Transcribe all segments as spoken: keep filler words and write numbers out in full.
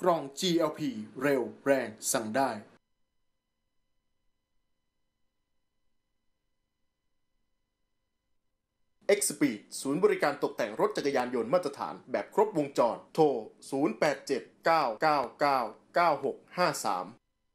กล่อง จี แอล พี เร็วแรงสั่งได้ X-Speed ศูนย์บริการตกแต่งรถจักรยานยนต์มาตรฐานแบบครบวงจรโทร ศูนย์ แปด เจ็ด เก้า เก้า เก้า เก้า หก ห้า สาม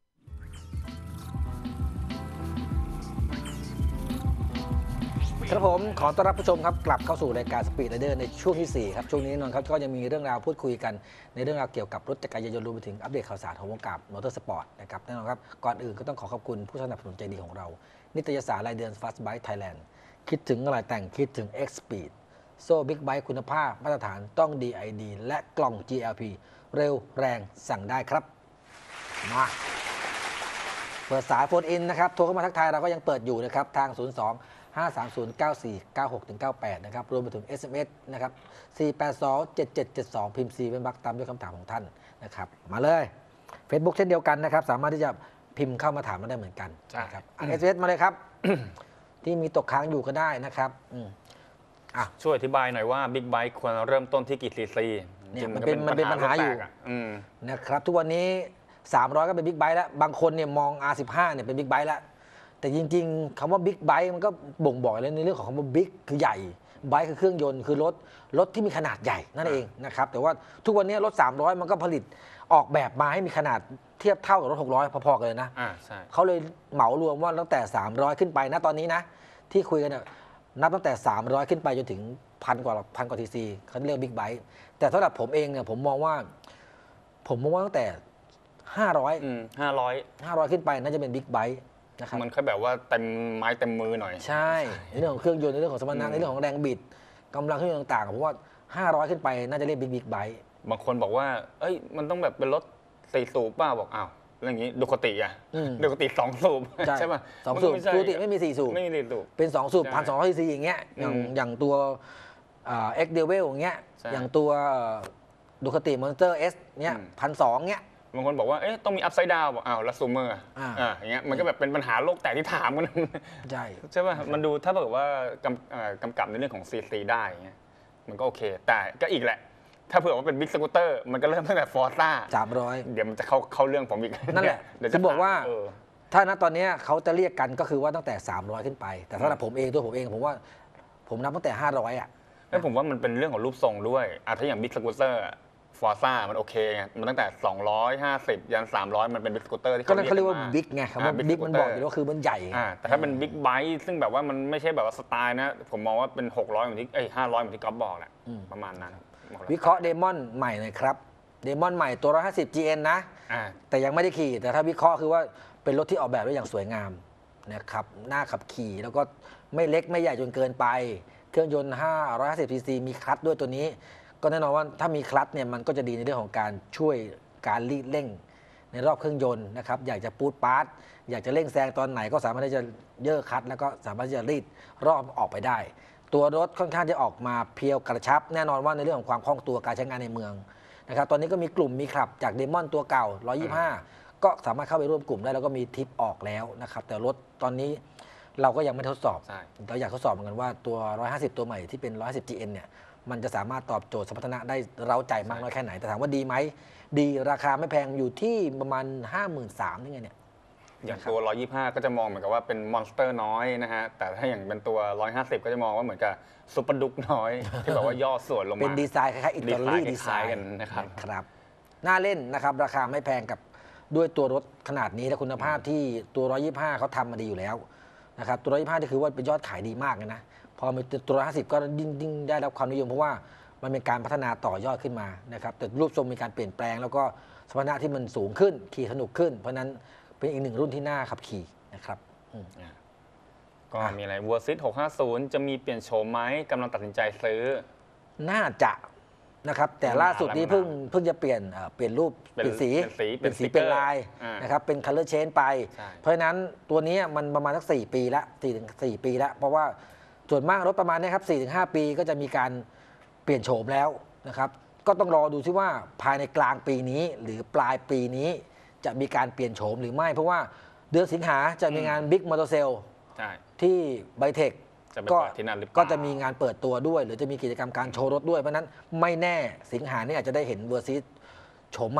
ครับผมขอต้อนรับผู้ชมครับกลับเข้าสู่รายการ Speed Rider ในช่วงที่สี่ครับช่วงนี้นนท์ครับก็ยังมีเรื่องราวพูดคุยกันในเรื่องราวเกี่ยวกับรถจักรยานยนต์รวมไปถึงอัปเดตข่าวสารของวงการมอเตอร์สปอร์ตนะครับแน่นอนครับก่อนอื่นก็ต้องขอขอบคุณผู้สนับสนุนใจดีของเรานิตยสารรายเดือน Fast Bike Thailand คิดถึงอะไรแต่งคิดถึง X-Speed โซ่บิ๊กไบค์คุณภาพมาตรฐานต้อง ดี ไอ ดี และกล่อง จี แอล พี เร็วแรงสั่งได้ครับมาเปิดสายโฟนอินนะครับโทรเข้ามาทักทายเราก็ยังเปิดอยู่นะครับทางศูนย์ สอง ห้า สาม ศูนย์ เก้า สี่ เก้า หก เก้า แปดนะครับรวมไปถึง เอส เอ็ม เอส นะครับสี่ แปด สอง เจ็ด เจ็ด เจ็ด สอง พิมพ์ C เป็นบักตามด้วยคำถามของท่านนะครับมาเลย Facebook เช่นเดียวกันนะครับสามารถที่จะพิมพ์เข้ามาถามมาได้เหมือนกันนะครับอัน เอส เอ็ม เอส มาเลยครับ ที่มีตกค้างอยู่ก็ได้นะครับอ่ะช่วยอธิบายหน่อยว่าบิ๊กไบค์ควรเริ่มต้นที่กี่ซีซีเนี่ยมันเป็นมันเป็นปัญหาอยู่นะครับทุกวันนี้สามร้อยก็เป็นบิ๊กไบค์แล้วบางคนเนี่ยมอง อาร์ สิบห้า เนี่ยเป็นบิ๊กไบค์แล้วแต่จริงๆคำว่าบิ๊กไบค์มันก็บ่งบอกเลยในเรื่องของคำว่าบิ๊กคือใหญ่ไบค์คือเครื่องยนต์คือรถรถที่มีขนาดใหญ่นั่นเองนะครับแต่ว่าทุกวันนี้รถสามร้อยมันก็ผลิตออกแบบมาให้มีขนาดเทียบเท่ากับรถหกร้อยพอๆกันเลยนะเขาเลยเหมารวมว่าตั้งแต่สามร้อยขึ้นไปนะตอนนี้นะที่คุยกันเนี่ยนับตั้งแต่สามร้อยขึ้นไปจนถึงพันกว่าพันกว่าทีซีเขาเรียกบิ๊กไบค์แต่สำหรับผมเองเนี่ยผมมองว่าผมมองว่าตั้งแต่ห้าร้อยห้าร้อยห้าร้อยขึ้นไปน่าจะเป็นบิ๊กไบค์มันแค่แบบว่าเต็มไม้เต็มมือหน่อยใช่ในเรื่องของเครื่องยนต์ในเรื่องของสมรรถนะในเรื่องของแรงบิดกำลังเครื่องยนต์ต่างๆผมว่าห้าร้อยขึ้นไปน่าจะเรียกบิ๊กบิ๊กไบค์บางคนบอกว่าเอ้ยมันต้องแบบเป็นรถสี่สูบป่ะบอกอ้าวอะไรอย่างงี้ดูคติอ่ะดูคติสองสูบใช่ป่ะสองสูบดูคติไม่มีสี่สูบไม่มีสี่สูบเป็นสองสูบพันสองร้อยซีซีอย่างเงี้ยอย่างอย่างตัวเอ็กเดเวลอย่างเงี้ยอย่างตัวดูคติมอนสเตอร์เอสเนี้ยพันสองเงี้ยบางคนบอกว่าเอ๊ะต้องมีอัพไซด์ดาวบอกอ้าวแล้วซูเมอร์อ่าอย่างเงี้ยมันก็แบบเป็นปัญหาโลกแตกที่ถามกันใช่ใช่ป่ะมันดูถ้าแบบว่ากำกำกับในเรื่องของซีซีได้เงี้ยมันก็โอเคแต่ก็อีกแหละถ้าเผื่อว่าเป็นบิ๊กสกูตเตอร์มันก็เริ่มตั้งแต่ฟอร์ซ่าสามร้อยเดี๋ยวมันจะเข้าเข้าเรื่องผมอีกนั่นแหละจะบอกว่าถ้าณตอนนี้เขาจะเรียกกันก็คือว่าตั้งแต่สามร้อยขึ้นไปแต่สำหรับผมเองตัวผมเองผมว่าผมนับตั้งแต่ห้าร้อยอ่ะแล้วผมว่ามันเป็นเรื่องของรูปทรงด้วยอ่ะถ้าอย่างบิ๊กสกูตเตอร์ฟอร์ซ่ามันโอเคไงมันตั้งแต่สองร้อยห้าสิบยันสามร้อยมันเป็นบิ๊กสกูตเตอร์ที่เขาเรียกว่าบิ๊กไงคำว่าบิ๊กมันบอกอยู่ว่าคือมันใหญ่แต่ถ้าเป็นบิ๊กไบค์ซึ่งแบบว่ามันไม่ใช่แบบว่าสไตล์นะผมมองว่าเป็นหกร้อยเหมือนที่เอ้ยห้าร้อยเหมือนที่ก๊อฟบอกแหละประมาณนั้นวิเคราะห์เดมอนใหม่หน่อยครับเดมอนใหม่ตัวหนึ่งร้อยห้าสิบ จี เอ็น นะแต่ยังไม่ได้ขี่แต่ถ้าวิเคราะห์คือว่าเป็นรถที่ออกแบบได้อย่างสวยงามนะครับหน้าขับขี่แล้วก็ไม่เล็กไม่ใหญ่จนเกินไปเครื่องยนต์ห้าร้อยห้าสิบซีซีมีคลัตช์ด้วยตัวนี้ก็แน่นอนว่าถ้ามีคลัตช์เนี่ยมันก็จะดีในเรื่องของการช่วยการรีดเร่งในรอบเครื่องยนต์นะครับอยากจะปูดปาร์ตอยากจะเร่งแซงตอนไหนก็สามารถที่จะเยอะคลัตช์แล้วก็สามารถที่จะรีดรอบออกไปได้ตัวรถค่อนข้างจะออกมาเพียวกระชับแน่นอนว่าในเรื่องของความคล่องตัวการใช้งานในเมืองนะครับตอนนี้ก็มีกลุ่มมีขับจากเดมอนตัวเก่าหนึ่งร้อยยี่สิบห้าก็สามารถเข้าไปร่วมกลุ่มได้แล้วก็มีทิปออกแล้วนะครับแต่รถตอนนี้เราก็ยังไม่ทดสอบเราอยากทดสอบเหมือนกันว่าตัวหนึ่งร้อยห้าสิบตัวใหม่ที่เป็นหนึ่งร้อยห้าสิบ จี เอ็น เนี่ยมันจะสามารถตอบโจทย์สมรรถนะได้เร้าใจมากน้อยแค่ไหนแต่ถามว่าดีไหมดีราคาไม่แพงอยู่ที่ประมาณ ห้าหมื่นสามพัน นี่ไงเนี่ยอย่างตัวหนึ่งร้อยยี่สิบห้าก็จะมองเหมือนกับว่าเป็นมอนสเตอร์น้อยนะฮะแต่ถ้าอย่างเป็นตัวหนึ่งร้อยห้าสิบก็จะมองว่าเหมือนกับซุปเปอร์ดุ๊กน้อยที่แบบว่าย่อส่วนลงมาเป็นดีไซน์คล้ายๆอิตาลีดีไซน์กันนะครับครับน่าเล่นนะครับราคาไม่แพงกับด้วยตัวรถขนาดนี้และคุณภาพที่ตัวหนึ่งร้อยยี่สิบห้าเขาทำมาดีอยู่แล้วนะครับตัวหนึ่งร้อยยี่สิบห้าที่คือว่าเป็นยอดขายดีมากเลยนะพอมาตัวหนึ่งร้อยห้าสิบก็ยิ่งได้รับความนิยมเพราะว่ามันเป็นการพัฒนาต่อยอดขึ้นมานะครับแต่รูปทรงมีการเปลี่ยนแปลงแล้วก็สมรรถนะที่มันสูงขึ้นขี่สนุกขึ้นเพราะนั้นเป็นอีกหนึ่งรุ่นที่น่าขับขี่นะครับก็มีอะไรวัวซิตหกห้าศูนย์จะมีเปลี่ยนโฉมไหมกำลังตัดสินใจซื้อน่าจะนะครับแต่ล่าสุดนี้เพิ่งเพิ่งจะเปลี่ยนเปลี่ยนรูปเปลี่ยนสีเปลี่ยนสีเป็นลายนะครับเป็น color change ไปเพราะฉะนั้นตัวนี้มันประมาณสักสี่ปีละสี่ถึงสี่ปีละเพราะว่าส่วนมากรถประมาณนี้ครับสี่ถึงห้าปีก็จะมีการเปลี่ยนโฉมแล้วนะครับก็ต้องรอดูซิว่าภายในกลางปีนี้หรือปลายปีนี้จะมีการเปลี่ยนโฉมหรือไม่เพราะว่าเดือนสิงหาจะมีงาน Big Motor Sale ที่ไบเทคก็ก็จะมีงานเปิดตัวด้วยหรือจะมีกิจกรรมการโชว์รถด้วยเพราะนั้นไม่แน่สิงหานี่อาจจะได้เห็นเวอร์ซิสโฉมใหม่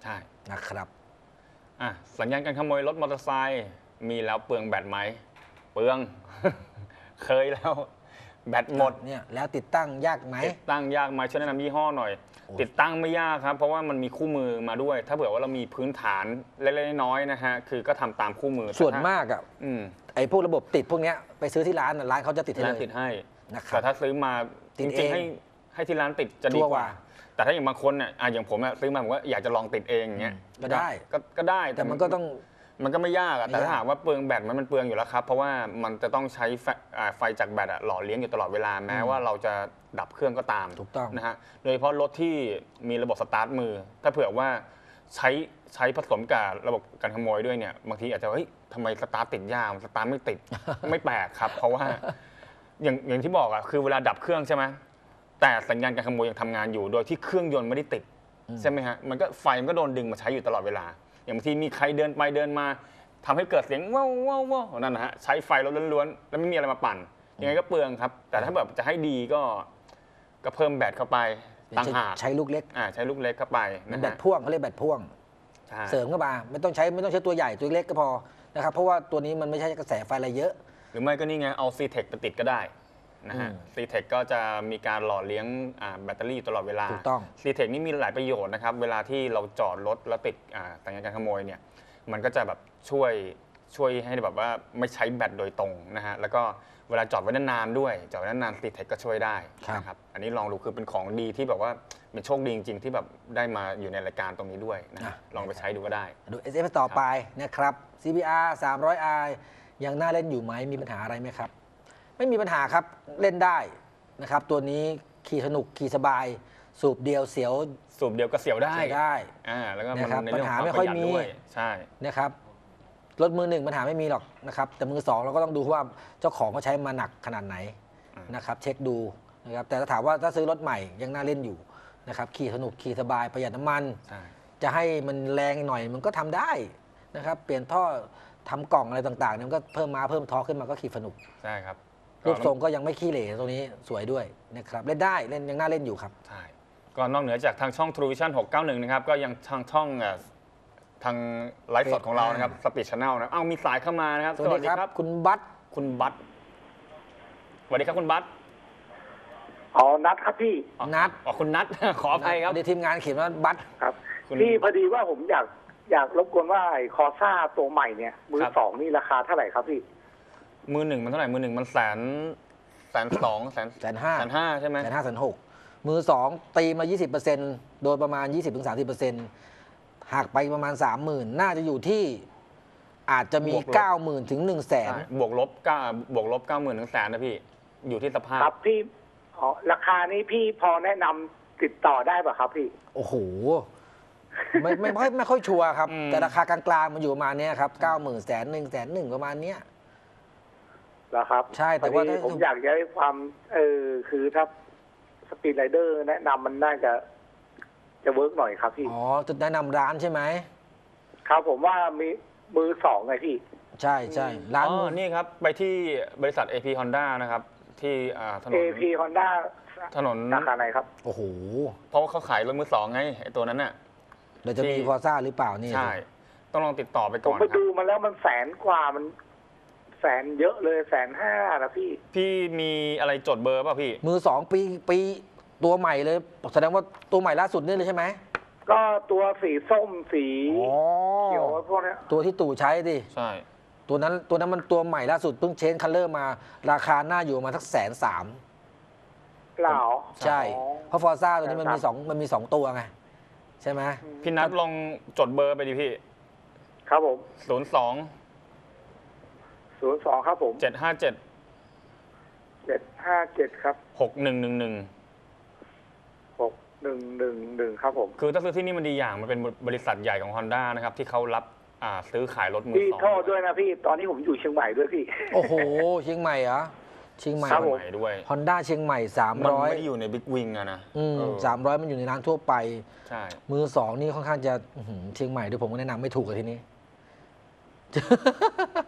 ใช่นะครับอ่ะสัญญาณการขโมยรถมอเตอร์ไซค์มีแล้วเปลืองแบตไหมเปลือง เคยแล้วแบตหมดเนี่ยแล้วติดตั้งยากไหมติดตั้งยากไหมช่วยแนะนำยี่ห้อหน่อยโอ้ติดตั้งไม่ยากครับเพราะว่ามันมีคู่มือมาด้วย ถ้าเผื่อว่าเรามีพื้นฐานเล็กๆน้อยๆนะฮะคือก็ทำตามคู่มือส่วนแต่ถ้มากอ่ะอืมไอ้พวกระบบติดพวกเนี้ยไปซื้อที่ร้านน่ะร้านเขาจะติดให้ร้าเลนยติดให้นะครับแต่ถ้าซื้อมาติจดริงๆเองให้ให้ที่ร้านติดจะดีชัวร์กกว่าว่าแต่ถ้าอย่างบางคนเนี่ยอ่ะอย่างผมอะซื้อมาผมก็อยากจะลองติดเองอย่างเงี้ยก็ได้ก็ก็ได้แต่มันก็ต้องมันก็ไม่ยากอะไม่แต่ถ้ายากหากว่าเปลืองแบตมันมันเปลืองอยู่แล้วครับ เพราะว่ามันจะต้องใช้ไฟอ่าไฟจากแบตอะหล่อเลี้ยงอยู่ตลอดเวลาแม้ว่าเราจะดับเครื่องก็ตามถูกต้องนะฮะโดยเฉพาะรถที่มีระบบสตาร์ทมือ ถ้าเผื่อว่าใช้ใช้ผสมกับระบบการขโมยด้วยเนี่ยบางทีอาจจะเฮ้ยทำไมสตาร์ทติดยากสตาร์ทไม่ติด ไม่แปลกครับ เพราะว่าอย่างอย่างที่บอกอะคือเวลาดับเครื่องใช่ไหมแต่สัญญาณการขโมยยังทำงานอยู่ โดยที่เครื่องยนต์ไม่ได้ติดใช่ไหมฮะมันก็ไฟมันก็โดนดึงมาใช้อยู่ตลอดเวลา อย่างบางทีมีใครเดินไปเดินมาทำให้เกิดเสียงว้าวว้าวว้าวนั่นนะฮะใช้ไฟล้วนๆแล้วไม่มีอะไรมาปั่นยังไงก็เปลืองครับ แต่ถ้าแบบจะให้ดีก็ก็เพิ่มแบตเข้าไปต่างหากใช้ลูกเล็กอ่าใช้ลูกเล็กเข้าไปมันนะแบฮะตพ่วงเขาเรียกแบตพ่วงใช่เสริมเข้ามาไม่ต้องใช้ไม่ต้องใช้ตัวใหญ่ตัวเล็กก็พอนะครับเพราะว่าตัวนี้มันไม่ใช่กระแสไฟอะไรเยอะหรือไม่ก็นี่ไงเอา ซี-เทค ไปติดก็ได้นะฮะอืมซี-เทค ก็จะมีการหล่อเลี้ยงอ่าแบตเตอรี่ตลอดเวลาถูกต้องซี-เทค นี่มีหลายประโยชน์นะครับเวลาที่เราจอดรถแล้วติดอ่าสัญญาณการขโมยเนี่ยมันก็จะแบบช่วยช่วยให้แบบว่าไม่ใช้แบตโดยตรงนะฮะแล้วก็เวลาจอดไว้นานๆด้วยจอดไว้นานๆ ซี-เทค ก็ช่วยได้ครับนะครับอันนี้ลองดูคือเป็นของดีที่แบบว่าเป็นโชคดีจริงๆ ที่แบบได้มาอยู่ในรายการตรงนี้ด้วยนะฮะลองไปใช้ดูก็ได้ดู เอส เอฟ ต่อไปนะครับ ซี บี อาร์ สามร้อย อาร์ ยังน่าเล่นอยู่ไหมมีปัญหาอะไรไหมครับ ไม่มีปัญหาครับเล่นได้นะครับตัวนี้ขี่สนุกขี่สบาย สูบเดียวเสียวสูบเดียวก็เสียวได้ใช้ได้อ่าแล้วก็มันนะครับในเรื่องของปัญหาความไม่ปค่อยระหยัดมีด้วยใช่นะครับรถมือหนึ่งปัญหาไม่มีหรอกนะครับแต่มือสองเราก็ต้องดูว่าเจ้าของเขาใช้มาหนักขนาดไหนนะครับเช็คดูนะครับแต่ถ้าถามว่าถ้าซื้อรถใหม่ยังน่าเล่นอยู่นะครับขี่สนุกขี่สบายประหยัดน้ำมันใช่จะให้มันแรงหน่อยมันก็ทำได้นะครับเปลี่ยนท่อทำกล่องอะไรต่างๆเนี่ยมันก็เพิ่มมาเพิ่มทอร์คขึ้นมาก็ขี่สนุกใช่ครับรูปทรงก็ยังไม่ขี้เหร่ตรงนี้สวยด้วยนะครับเล่นได้เล่นยังน่าเล่นอยู่ครับใช่ก็นอกเหนือจากทางช่อง True Vision หกเก้าหนึ่งนะครับก็ยังทางช่องเอ่อทางไลฟ์สดของเรานะครับสปีดชาแนลนะเอ้ามีสายเข้ามานะครับสวัสดีครับคุณบัตคุณบัตสวัสดีครับคุณบัตอ๋อ นัดครับพี่อ๋อนัทอ๋อคุณนัท ขออภัยครับในทีมงานเขียนว่าบัตครับคุณพี่พอดีว่าผมอยากอยากรบกวนว่าไอ้คอซ่าตัวใหม่เนี่ย มือครับสองนี่ราคาเท่าไหร่ครับพี่มือหนึ่งมันเท่าไหร่มือหนึ่งมันแสนแสนสองแสนแสนห้าแสนห้าใช่ไหมแสนห้าแสนหกมือสองตีมา ยี่สิบเปอร์เซ็นต์ โดยประมาณ ยี่สิบถึงสามสิบเปอร์เซ็นต์ หักไปประมาณ สามหมื่น น่าจะอยู่ที่อาจจะมี เก้าหมื่น ถึง หนึ่งแสนใช่บวกลบเก้าบวกลบเก้าหมื่นถึงแสนนะพี่อยู่ที่สภาพครับพี่อ๋อราคานี้พี่พอแนะนำติดต่อได้ป่ะครับพี่โอ้โห ไม่ไม่ไม่ไม่ค่อยชัวร์ครับอืมแต่ราคากลางๆมันอยู่ประมาณเนี้ยครับเก้าหมื่นแสนหนึ่งแสนหนึ่งประมาณเนี้ยเหรอครับใช่แต่ว่าพอดีถ้าผมอยากจะให้ความ เออคือถ้าสปีดไรเดอร์แนะนำมันน่าจะจะเวิร์กหน่อยครับพี่อ๋อจุดแนะนำร้านใช่ไหมครับผมว่ามีมือสองไงพี่ใช่ใช่ร้านอ๋อนี่ครับไปที่บริษัท เอ พี Honda นะครับที่อ่าถนนเอ พี Honda ถนนสาขาไหนครับโอ้โหเพราะว่าเขาขายรถมือสองไงไอ้ตัวนั้นน่ะเดี๋ยวจะมีที่ฟอร์ซ่าหรือเปล่านี่ใช่ ต้องลองติดต่อไปผก่มอนไปครัดูบมาแล้วมันแสนกว่ามันแสนเยอะเลยแสนห้านะพี่พี่มีอะไรจดเบอร์ป่ะพี่มือสองปีปีตัวใหม่เลย แสดงว่าตัวใหม่ล่าสุดนี่เลยใช่ไหมก็ตัวสีส้มสีอ๋อเขียวพวกเนี้ยตัวที่ตู่ใช้ดิใช่ตัวนั้นตัวนั้นมันตัวใหม่ล่าสุดเพิ่งเชนคัลเลอร์มา ราคาหน้าอยู่ประมาสักแสนสามเปล่าใช่อ๋อเพราะฟอร์ซ่าตัวนี้มันมีครับสองมันมีสองตัวไง ใช่ไหมพี่นัทลองจดเบอร์ไปดิพี่ครับผมศูนย์สองศูนย์สองครับผมเจ็ดห้าเจ็ดเจ็ดห้าเจ็ดครับหกหนึ่งหนึ่งหนึ่งหกหนึ่งหนึ่งหนึ่งครับผมคือถ้าซื้อที่นี่มันดีอย่างมันเป็นบริษัทใหญ่ของ Honda นะครับที่เขารับอ่าซื้อขายรถมือพี่สองโทษด้วยนะพี่ ตอนนี้ผมอยู่เชียงใหม่ด้วยพี่โอ้โห เชียงใหม่เหรอเชียงใหม่ครับผมใหม่ด้วยฮอนด้าเชียงใหม่สามมันร้อยไม่ได้อยู่ในบิ๊กวิงอะนะอืมเออสามร้อยมันอยู่ในร้านทั่วไปใช่มือสองนี่ค่อนข้างจะอื้อหือเชียงใหม่ด้วยผมก็แนะนำไม่ถูกกับที่นี้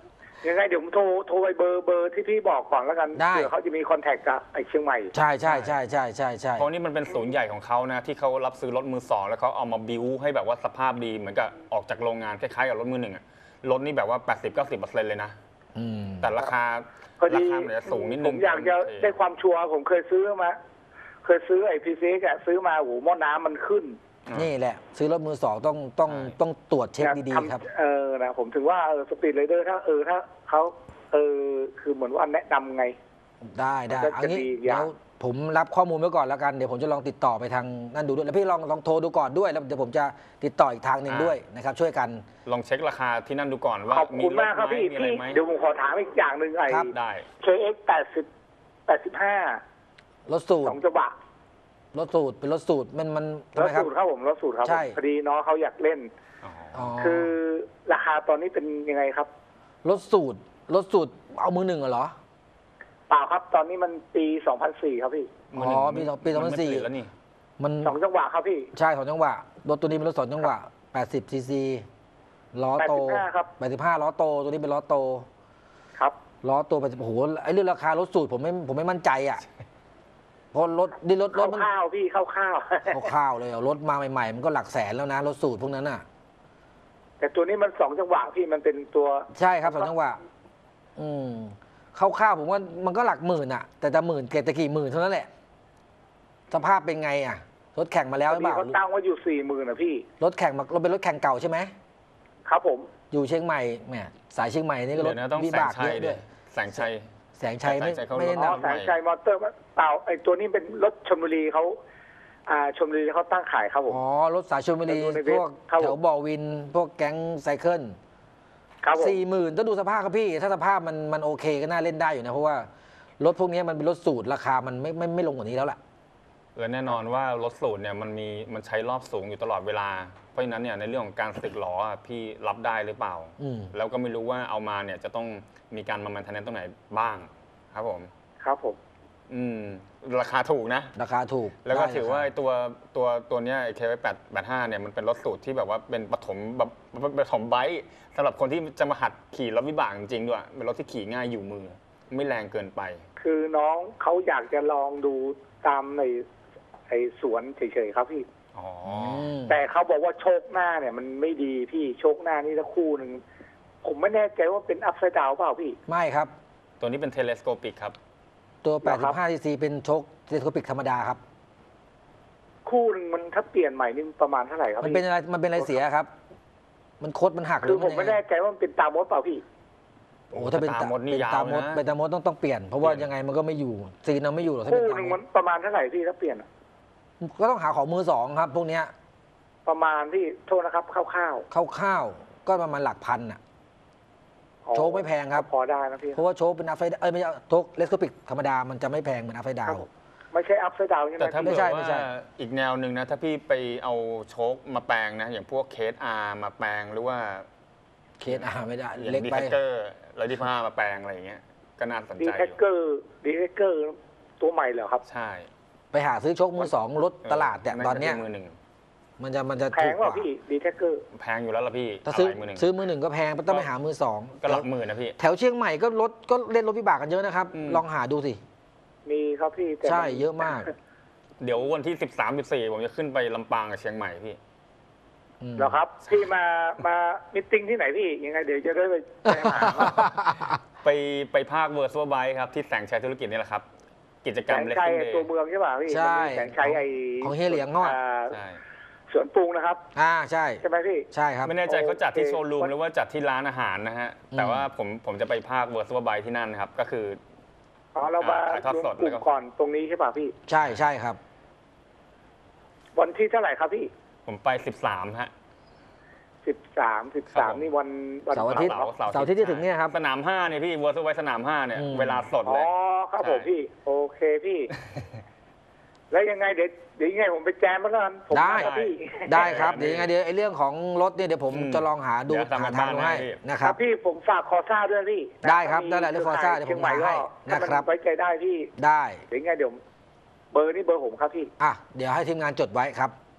ยังไงเดี๋ยวผมโทรโทรไปเบอร์เบอร์ที่พี่บอกก่อนแล้วกันได้เผื่อเขาจะมีคอนแทคกับไอ้เชียงใหม่ใช่ใช่ใช่ใช่ใช่ใช่เพราะนี่มันเป็นศูนย์ใหญ่ของเขานะที่เขารับซื้อรถมือสองแล้วเขาเอามาบิวให้แบบว่าสภาพดีเหมือนกับออกจากโรงงานคล้ายๆกับรถมือหนึ่งอะรถนี่แบบว่า แปดสิบถึงเก้าสิบเปอร์เซ็นต์ เลยนะอืมแต่ราคาพอดีราคามันจะสูงนิดนึผงมอยากจะได้ความชัวร์ผมเคยซื้อมา เคยซื้อไอ้พีซีกอะซื้อมาโหหม้อน้ำมันขึ้นนี่แหละ ซื้อรถมือสองต้องต้องต้องตรวจเช็คดีทำๆครับเออนะผมถึงว่าเออสปีดไรเดอร์ถ้าเออถ้าเขาเออคือเหมือนว่าแนะนำไงได้ได้มันก็เอาจะงี้ดีอีกอเดี๋ย่างยวผมรับข้อมูลไว้ก่อนแล้วกันเดี๋ยวผมจะลองติดต่อไปทางนั่นดูด้วยแล้วพี่ลองลองโทรดูก่อนด้วยแล้วเดี๋ยวผมจะติดต่ออีกทางหนึ่งด้วยนะครับช่วยกันลองเช็คราคาที่นั่นดูก่อนว่าขอบคุณมากครับรถไหพี่มีอะไรพี่ไหมเดี๋ยวผมขอถามอีกอย่างหนึ่งไอ้ครับได้เค เอ็กซ์ แปดสิบ แปดสิบห้ารถสูตสรองจังหวะรถสูตรเป็นรถสูตรมันมันทำรไมถครับสูตรครับผมรถสูตรครับใช่ผมพอดีน้องเขาอยากเล่นอ๋ออ๋อคือราคาตอนนี้เป็นยังไงครับรถสูตรรถสูตรเอามือหนึ่งเหรอเปล่าครับ ตอนนี้มันปีสองพันสี่ครับพี่อ๋อปีสองปีสองพันสี่มัไม่ผลิตแล้วนี่มันสองจังหวะครับพี่ใช่สองจังหวะรถตัวนี้เป็นรถสองจังหวะแปดสิบซีซีล้อโตแปดสิบห้าครับแปดสิบห้าล้อโตตัวนี้เป็นล้อโตครับล้อตัวไปโอ้โหไอ้เรื่องราคารถสูตรผมไม่ผมไม่มั่นใจอ่ะเพราะรถดิรถรถมันข้าวๆพี่ข้าวข้าวๆเลยอ่ะรถมาใหม่ๆมันก็หลักแสนแล้วนะรถสูตรพวกนั้นอ่ะๆ แต่ตัวนี้มันสองจังหวะพี่มันเป็นตัวใช่ครับสองจังหวะอืมคร่าวๆผมว่ามันก็หลักหมื่นอ่ะ แต่จะหมื่นเกตตะกี่หมื่นเท่านั้นแหละสภาพเป็นไงอ่ะรถแข่งมาแล้วหรือพี่เปล่าเขาตั้งไว้อยู่สี่หมื่นนะพี่รถแข่งมารถเป็นรถแข่งเก่าใช่ไหมครับผมอยู่เชียงใหม่แหมสายเชียงใหม่นี่ก็รเดี๋ถยวนะต้องวิแสงบากชัเยยอะด้ด้ววย ยแสงชัยแสงชัยไม่แสงชัยเขาไม่รได้ถอ๋อนำแสงชัยมอเตอร์เปล่าไอ้ตัวนี้เป็นรถชลบุรีเขาอ่าชลบุรีเขาตั้งขายครับผมอ๋อ รถสายชลบุรีดูในเว็บพวกครับผมแถวบ่อวิน พวกแก๊งไซเคิลครับผมสี่หมื่นต้องดูสภาพครับพี่ ถ้าสภาพมันมันโอเคก็น่าเล่นได้อยู่นะ เพราะว่ารถพวกนี้มันเป็นรถสูตรราคามันไม่ไม่ไม่ลงกว่านี้แล้วล่ะเออแน่นอนว่ารถสูตรเนี่ยมันมีมันใช้รอบสูงอยู่ตลอดเวลา เพราะฉะนั้นเนี่ยในเรื่องของการสึกล้ออะพี่รับได้หรือเปล่าอืมแล้วก็ไม่รู้ว่าเอามาเนี่ยจะต้องมีการมาแมนเทนแนนตรงไหนบ้างครับผมครับผมอืมราคาถูกนะราคาถูกแล้วก็ได้ถือว่าราไอ้คตัวตัวตัวเนี้ยไอ้เคไว้แปดแปดห้าเนี่ยมันเป็นรถสูตรที่แบบว่าเป็นปฐมแบบปฐมไบค์สำหรับคนที่จะมาหัดขี่รถวิบากจริงๆด้วยเป็นรถที่ขี่ง่ายอยู่มือ ไม่แรงเกินไปคือน้องเขาอยากจะลองดูตามในไอ้สวนเฉยๆครับพี่อ๋ออืมแต่เขาบอกว่าโชคหน้าเนี่ย มันไม่ดีพี่โชคหน้านี่ละคู่หนึ่งผมไม่แน่ใจว่าเป็นอัพไซด์ดาวเปล่าพี่ไม่ครับตัวนี้เป็นเทเลสโคปิกครับตัวเหรอครับแปดสิบห้าซีซีเป็นโชคเทเลสโคปิกธรรมดาครับคู่หนึ่งมันถ้าเปลี่ยนใหม่นี่ประมาณเท่าไหร่ครับมันพี่เป็นอะไรมันเป็นอะไรเสียครับ มันโคดมันหักหคืรือ อผมนไม่ยังงแน่ใจว่ามันเป็นตามมดเปล่าพี่โอ้ถ้าเป็นตามมดนี่เป็นยาวตามมดนะเป็นตามมดต้องต้องเปลี่ยน เพราะว่าเปลี่ยนยังไงมันก็ไม่อยู่ซีนเราไม่อยู่หรอกถ้าเป็คู่นตาหมนึ่งมมัดนประมาณเท่าไหร่พี่ถ้าเปลี่ยนอะก็ต้องหาของมือสองครับ พวกเนี้ยประมาณที่โทษนะครับคร่าวคร่าวๆก็ประมาณหลักพันอ่ะๆอ๋อโชคไม่แพงครับพอได้นะพี่เพราะว่าโชคเป็นอัพไซด์เอ้ยไม่ใช่โชคเลสโคปิกธรรมดามันจะไม่แพงเหมือนอัพไซด์ดาครัวบ ไม่ใช่อัพไซด์ดาวใช่ไหมแต่ถ้าไม่เผื่ใช่อไม่ใช่ว่าอีกแนวหนึ่งนะ ถ้าพี่ไปเอาโชคมาแปลงนะ อย่างพวกเคสอาร์มาแปลงหรือว่าเคสอาไม่ได้อย่างเล็กดีไปแท็กเกอร์ร้อยที่ห้ามาแปลงอะไรอย่างเงี้ยก็น่าสนดีใจแท็กอยู่เกอร์ดีแท็กเกอร์ตัวใหม่เหรอครับใช่ไปหาซื้อโชคมือสองรถตลาดเนี่ยตอนเนี้ยมือหนึ่งมันจะมันจะแพถูงกกกว่าว่าพี่ดีแท็กเกอร์แพงอยู่แล้วล่ะพี่ถ้าซื้ออะไรมือหนึ่งซื้อมือหนึ่งก็แพงต้องไปหามือสองก็หลักหมื่นนะพี่แถวเชียงใหม่ก็รถก็เล่นรถวิบากกันเยอะนะครับอืมลองหาดูสิมีครับพี่แต่ใช่มันเยอะมากเดี๋ยววันที่สิบสาม สิบสี่ผมจะขึ้นไปลำปางกับเชียงใหม่พี่อืมเหรอครับ พี่มามามิทติ้งที่ไหนพี่ยังไงเดี๋ยวจะได้ไปไปหาไปไปภาคเวอร์ซัวไบครับที่แสงชัยธุรกิจนี่แหละครับ กิจกรแสรมงเลสชัยซิ่งเดตัวย์เมืองใช่ป่ะพี่ใช่มันมีแสงชัยไอของเฮียเหลียงงอดาใช่สวนปรุงนะครับอ่าใช่ใช่ไหมพี่ใช่ครับไม่แน่ใจเขาจัดที่โอเคโชว์รูมหรือว่าจัดที่ร้านอาหารนะฮะอืมแต่ว่าผมผมจะไปภาคเวอร์ซัวไบที่นั่นนะครับ ก็คืออ๋อเรามาถ่ายทอดรวมสดกลุ่แล้วมก็ก่อนตรงนี้ใช่ป่ะพี่ใช่ใช่ครับวันที่เท่าไหร่ครับพี่ผมไปสิบสามฮะสิบสามสิบครัสาบมผมนี่วันวันเสาร์อาทิตย์เสาร์เสาร์เสาร์อาทิตย์ที่ถึงเนี่ยครับสนามห้าเนี่ยพี่เวอร์ซัวไบสนามห้าเนี่ยอืมเวลาสดอ๋เลอย ครับผมใช่พี่ โอเคพี่ แล้วยังไงเดี๋ยวเดี๋ยวยังไงผมไปแจมแล้วกันผมได้มาครับพี่ได้ครับเดี๋ยวยังไงเดี๋ยวไอ้เรื่องของรถเนี่ยเดี๋ยวผมอืมจะลองหาดูเดี๋ยวทำหากันทางบ้านดูให้ให้นะคครัรับบ พี่ผมฝากคอซ่าด้วยพี่ได้ครับได้เลยเรื่อง Forza เดี๋ยวผมชีงใหม่หาให้ก็นะครับถ้ามัไว้ใจได้พี่ได้เดี๋ยวยังไงเดี๋ยวเบอร์นี่เบอร์ผมครับพี่อ่ะเดี๋ยวให้ทีมงานจดไว้ครับครับ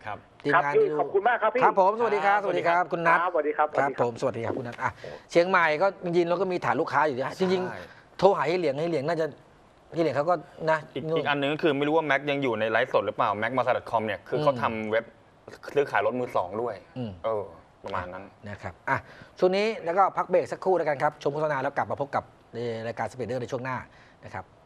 ทีมครับงานพี่ที่ดูขอบคุณมากครับพี่ครับผมสวัสดีครับสวัสดีครับคุณนัทครับสวัสดีครับครับผมสวัสดีครับคุณนัทอ่ะเชียงใหม่ก็จริงๆแล้วก็มีฐานลูกค้าอยู่นะจริงใช่ๆโทรหาให้เหลียงให้เหลียงน่าจะให้เหลียงเขาก็นะอีกอีกอันนึงก็คือไม่รู้ว่าแม็กยังอยู่ในไลฟ์สดหรือเปล่าแม็กมาซาดอทคอมเนี่ยคือเขาทำเว็บซื้อขายรถมือสองด้วยอืมเออประมาณนั้นนะครับอ่ะช่วงนี้แล้วก็พักเบรกสักครู่แล้วกันครับชมโฆษณาแล้วกลับมาพบกับในรายการสเปเดอร์ในช่วงหน้านะครับ